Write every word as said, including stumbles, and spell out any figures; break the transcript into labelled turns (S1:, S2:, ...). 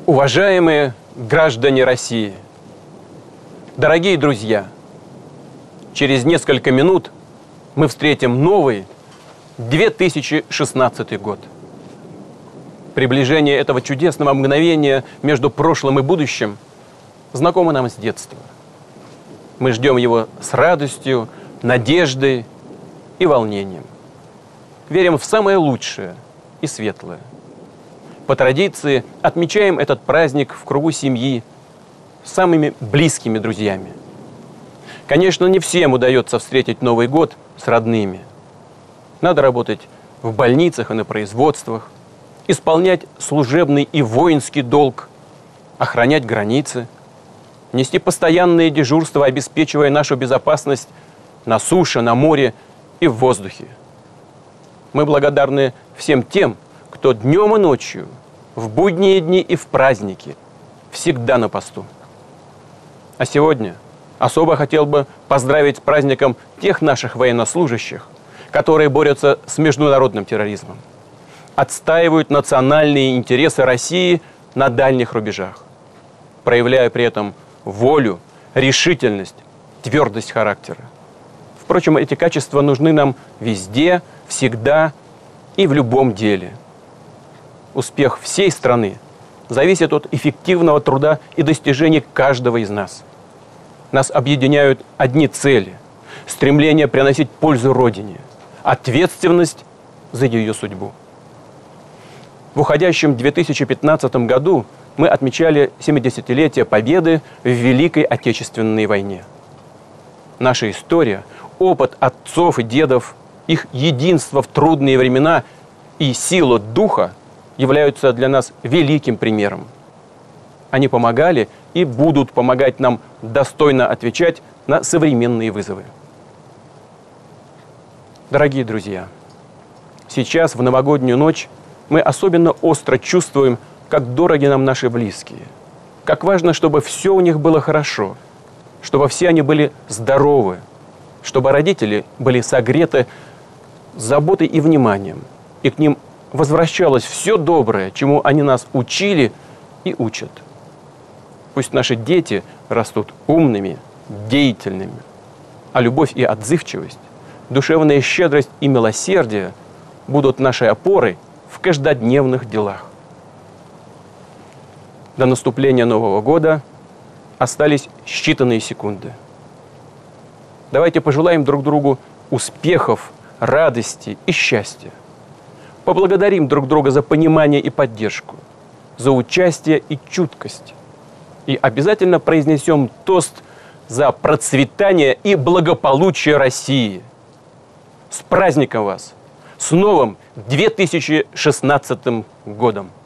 S1: Уважаемые граждане России, дорогие друзья, через несколько минут мы встретим новый две тысячи шестнадцатый год. Приближение этого чудесного мгновения между прошлым и будущим знакомо нам с детства. Мы ждем его с радостью, надеждой и волнением. Верим в самое лучшее и светлое. По традиции отмечаем этот праздник в кругу семьи, с самыми близкими друзьями. Конечно, не всем удается встретить Новый год с родными. Надо работать в больницах и на производствах, исполнять служебный и воинский долг, охранять границы, нести постоянные дежурства, обеспечивая нашу безопасность на суше, на море и в воздухе. Мы благодарны всем тем, кто днем и ночью, в будние дни и в праздники, всегда на посту. А сегодня особо хотел бы поздравить с праздником тех наших военнослужащих, которые борются с международным терроризмом, отстаивают национальные интересы России на дальних рубежах, проявляя при этом волю, решительность, твердость характера. Впрочем, эти качества нужны нам везде, всегда и в любом деле. Успех всей страны зависит от эффективного труда и достижений каждого из нас. Нас объединяют одни цели: стремление приносить пользу Родине, ответственность за ее судьбу. В уходящем две тысячи пятнадцатом году мы отмечали семидесятилетие Победы в Великой Отечественной войне. Наша история, опыт отцов и дедов, их единство в трудные времена и сила духа являются для нас великим примером. Они помогали и будут помогать нам достойно отвечать на современные вызовы. Дорогие друзья, сейчас, в новогоднюю ночь, мы особенно остро чувствуем, как дороги нам наши близкие, как важно, чтобы все у них было хорошо, чтобы все они были здоровы, чтобы родители были согреты заботой и вниманием, и к ним возвращалось все доброе, чему они нас учили и учат. Пусть наши дети растут умными, деятельными, а любовь и отзывчивость, душевная щедрость и милосердие будут нашей опорой в каждодневных делах. До наступления Нового года остались считанные секунды. Давайте пожелаем друг другу успехов, радости и счастья. Поблагодарим друг друга за понимание и поддержку, за участие и чуткость. И обязательно произнесем тост за процветание и благополучие России. С праздником вас! С новым две тысячи шестнадцатым годом!